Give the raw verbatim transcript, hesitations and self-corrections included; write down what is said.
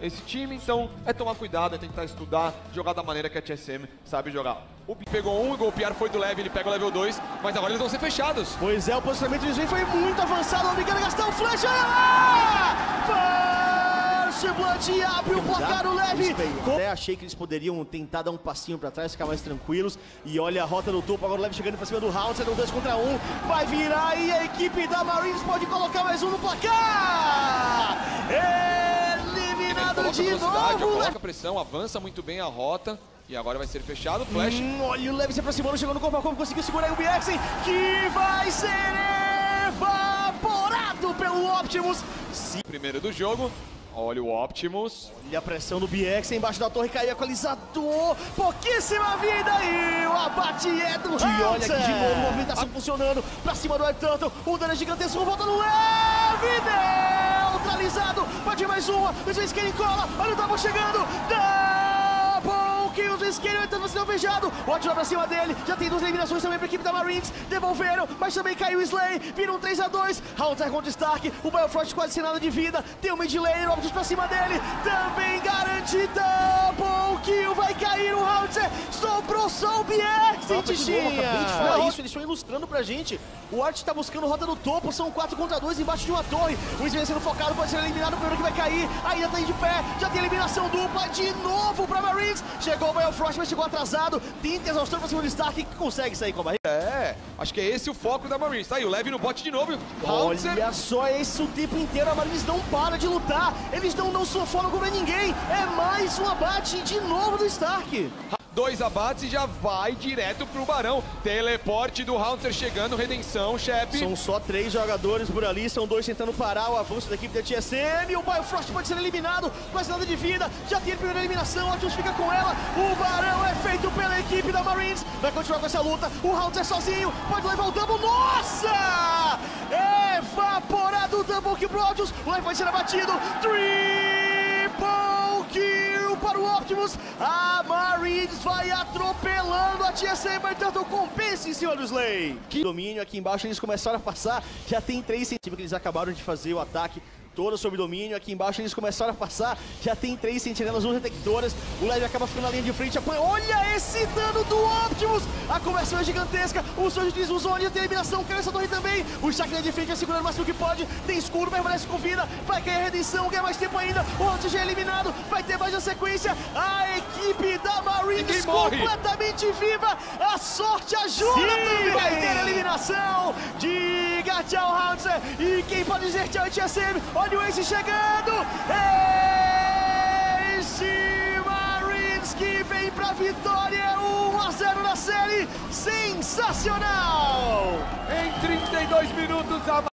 esse time, então é tomar cuidado, é tentar estudar, jogar da maneira que a T S M sabe jogar. O P pegou um, o golpear foi do Leve, ele pega o level dois, mas agora eles vão ser fechados. Pois é, o posicionamento deles foi muito avançado, obrigado a gastar o flash. Ah! First Blood abre o placar, o Leve. Até achei que eles poderiam tentar dar um passinho pra trás, ficar mais tranquilos. E olha a rota no topo, agora o Leve chegando pra cima do Haunter, no dois contra um. Vai virar e a equipe da Marines pode colocar mais um no placar. Eliminado de novo. Coloca pressão, avança muito bem a rota. E agora vai ser fechado, Flash. Hum, olha o Leve se aproximando, chegou no corpo a corpo, conseguiu segurar aí o B X, que vai ser evaporado pelo Optimus. Sim. Primeiro do jogo, olha o Optimus. Olha a pressão do B X, embaixo da torre caiu equalizador, pouquíssima vida e o abate é do Haunter. E olha aqui de novo, a movimentação funcionando, pra cima do Air Turtle, o dano é gigantesco, volta no Leve, neutralizado, pode mais uma, o Skinny cola, olha o Double chegando, que o Skinner tentando ser alvejado, o Atila pra cima dele, já tem duas eliminações também pra equipe da Marines, devolveram, mas também caiu o Slay, vira um três a dois, Haunter contra Stark, o Biofrost quase sem nada de vida, tem o mid lane, o Optimus pra cima dele, também garante double kill, vai cair o Haunter, sobrou só o B X, hein, Tichinha? Acabei de falar isso, eles estão ilustrando pra gente, o Art tá buscando rota no topo, são quatro contra dois embaixo de uma torre, o Sven sendo focado, pode ser eliminado, o primeiro que vai cair, ainda tá de pé, já tem eliminação dupla de novo pra Marines, chegou o Biofrost, mas chegou atrasado, tenta exaustão pra cima do Stark, que consegue sair com a barriga. É, acho que é esse o foco da Marines. Tá aí, o Leve no bot de novo. Haunter. Olha só, esse o tempo inteiro, a Marines não para de lutar, eles não dão sofólogo pra ninguém, é mais um abate de novo do Stark. Dois abates e já vai direto pro Barão. Teleporte do Haunter chegando, redenção, chefe. São só três jogadores por ali, são dois tentando parar o avanço da equipe da T S M. O Biofrost pode ser eliminado, quase nada de vida. Já tem a primeira eliminação, o Atlas fica com ela. O Barão é feito pela equipe da Marines. Vai continuar com essa luta. O Haunter sozinho, pode levar o double. Nossa! Evaporado o double kill pro Atlas. O Life vai ser abatido. Triple kill para o Optimus. A Marines vai atropelando a T S M, mas Turtle compensa em cima do Slay. Que domínio aqui embaixo, eles começaram a passar, já tem três centímetros que eles acabaram de fazer o ataque. Toda sob domínio, aqui embaixo eles começaram a passar, já tem três sentinelas, duas detectoras, o Leve acaba ficando na linha de frente, apanha, olha esse dano do Optimus, a conversão é gigantesca, o Surge diz o Zone, tem eliminação, cai essa torre também, o Stark na linha de frente vai segurando o máximo que pode, tem escuro, permanece com vida, vai cair a redenção, ganha mais tempo ainda, o Hunter já é eliminado, vai ter mais na sequência, a equipe da Marines completamente viva, a sorte ajuda, sim, também vai ter a eliminação, diga tchau Hunter, e quem pode dizer tchau é T S M, olha o Ace chegando! Ace Marines que vem pra vitória, um a zero na série, sensacional! Em trinta e dois minutos a